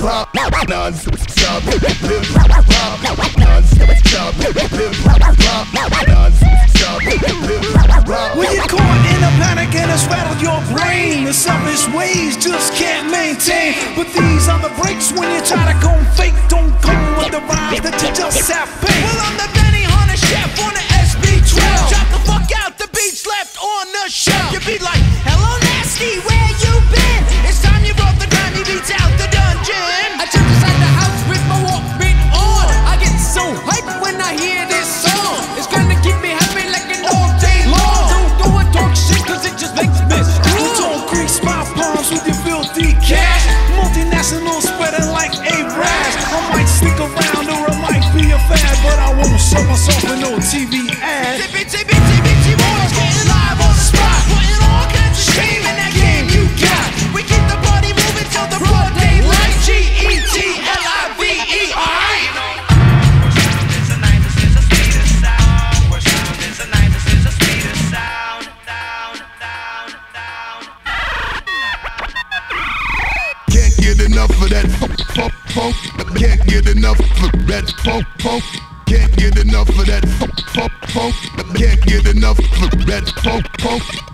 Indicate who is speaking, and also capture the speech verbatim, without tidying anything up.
Speaker 1: hop, non-stop, live hop, non-stop, live hop, non-stop, live hop.
Speaker 2: When you're caught in a panic and it's rattled your brain, the selfish ways just can't maintain. But these are the breaks when you try to go fake. Don't go with the rhymes that you just have paid.
Speaker 3: Well, I'm the Benny Hunter chef on the S B twelve. Drop the fuck out, the beats left on the shelf. You be like, hello nasty, where you been? It's time you brought the grimy beats out the dungeon. I jump inside the house with my Walkman on. I get so hyped when I hear this song. It's gonna keep me happy like an all day long. Don't do it, talk shit, cause it just makes me strong.
Speaker 2: Don't grease my palms with your filthy cash. Multinational spreading like a rash. I might stick around or I might be a fad, but I won't show myself in no T V ad.
Speaker 3: Tippy, tippy, tippy, tippy, boys getting live on the spot. Putting all kinds of shame in that game you got. We keep the party moving till the broad daylight. G E T L I V E, alright?
Speaker 4: Is a night, this is a speeder sound. Where sound is a night, this is a speeder sound. Down, down, down.
Speaker 1: Can't get enough of that funk, funk, funk. Can't get enough of that funk, funk. Can't get enough of that funk, funk, funk. Can't get enough of that funk, funk.